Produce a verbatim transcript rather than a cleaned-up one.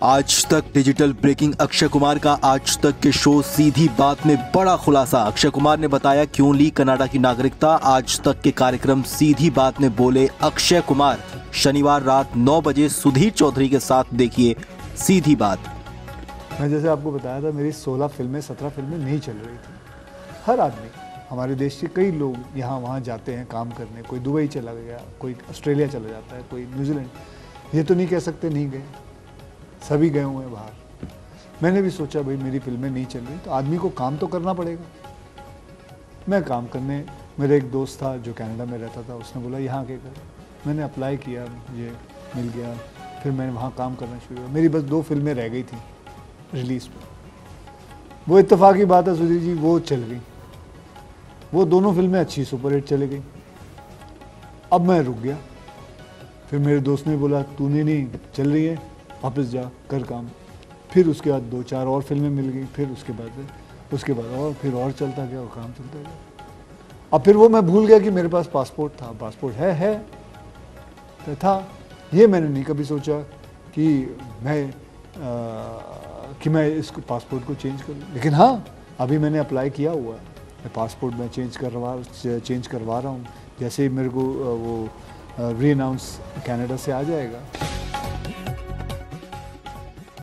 आज तक digital breaking Akshay Kumar का आज तक के शो सीधी बात में बड़ा खुलासा। अक्षय कुमार ने बताया क्यों ली कनाडा की नागरिकता। आज तक के कार्यक्रम सीधी बात में बोले अक्षय कुमार। शनिवार रात नौ बजे सुधीर चौधरी के साथ देखिए सीधी बात। मैं जैसे आपको बताया था, मेरी सोलह फिल्में सत्रह फिल्में नहीं चल रही थी। हर आदमी, हमारे देश के कई लोग यहाँ वहाँ जाते हैं काम करने। कोई दुबई चला गया, कोई ऑस्ट्रेलिया चला जाता है, कोई न्यूजीलैंड। ये तो नहीं कह सकते नहीं गए, सभी गए हुए हैं बाहर। मैंने भी सोचा भाई मेरी फिल्में नहीं चल रही तो आदमी को काम तो करना पड़ेगा। मैं काम करने, मेरा एक दोस्त था जो कनाडा में रहता था, उसने बोला यहाँ के कर। मैंने अप्लाई किया, मुझे मिल गया, फिर मैंने वहाँ काम करना शुरू किया। मेरी बस दो फिल्में रह गई थी रिलीज़ पर। वो इत्तेफाक की बात है सुधीर जी, वो चल गई। वो दोनों फिल्में अच्छी सुपरहिट चली गई। अब मैं रुक गया। फिर मेरे दोस्त ने बोला तूने नहीं चल रही है, वापस जा कर काम। फिर उसके बाद दो चार और फिल्में मिल गई। फिर उसके बाद उसके बाद और फिर और चलता गया और काम चलता गया। अब फिर वो मैं भूल गया कि मेरे पास पासपोर्ट था। पासपोर्ट है है तो था। ये मैंने नहीं कभी सोचा कि मैं आ, कि मैं इस पासपोर्ट को चेंज कर लूँ। लेकिन हाँ, अभी मैंने अप्लाई किया हुआ है। मैं पासपोर्ट में चेंज करवा चेंज करवा रहा हूँ। जैसे ही मेरे को वो री अनाउंस कनाडा से आ जाएगा।